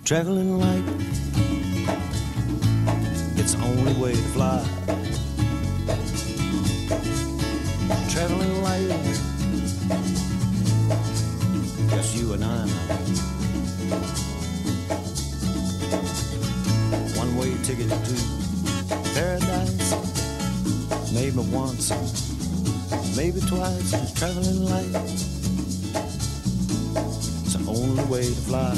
Traveling light, it's the only way to fly. Traveling light, just you and I. One-way ticket to paradise. Maybe once, maybe twice. Traveling light, it's the only way to fly.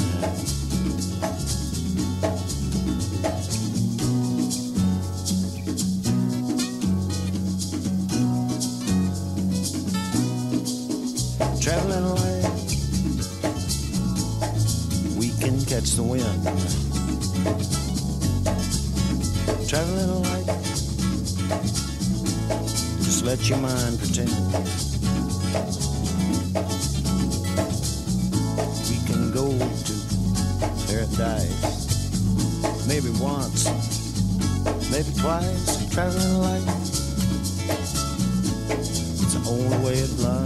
Traveling light, we can catch the wind. Traveling light, just let your mind pretend. We can go to paradise, maybe once, maybe twice. Traveling light, it's the only way to fly.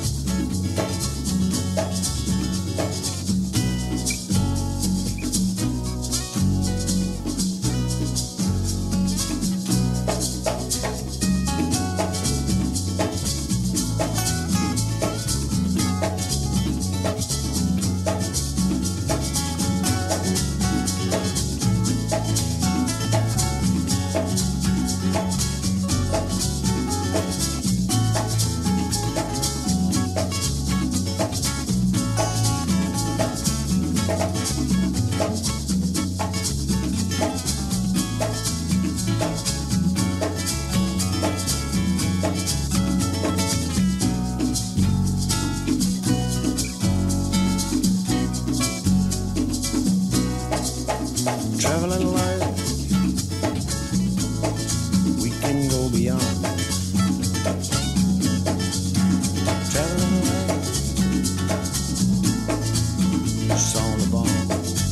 Traveling light, we can go beyond. Traveling light, it's on the bond.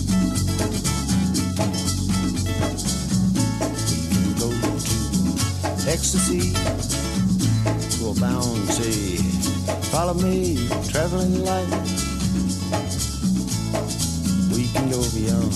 We can go to ecstasy, go bound, say, follow me. Traveling light, we can go beyond.